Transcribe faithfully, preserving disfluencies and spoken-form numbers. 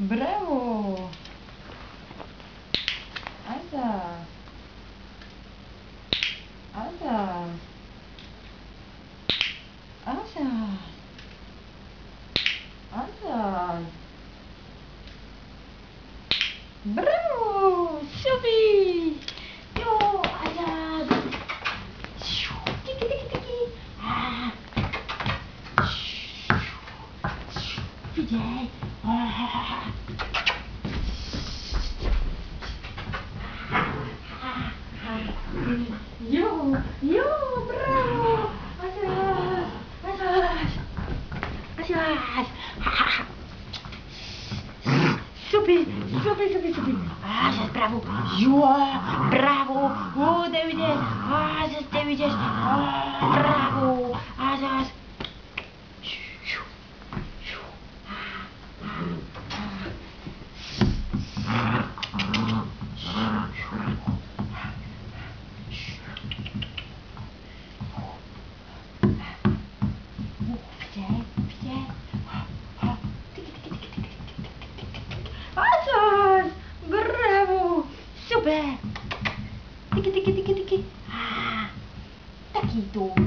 Bravo! Asa! Asa! Asa! Asa! Bravo! Sophie! Yo! Asa! Tiki tiki tiki! Ah! Vijay! Ah! Yo! Yo! Bravo! Asas! Asas! Asas! Sophie! Sophie, Sophie, Sophie! Asas, bravo! Yo! Bravo! Oh, Davides! Asas, Davides! Oh, bravo! Asas! Asas! Bravo! Super! Tiki tiki tiki tiki! Ah! Taquito!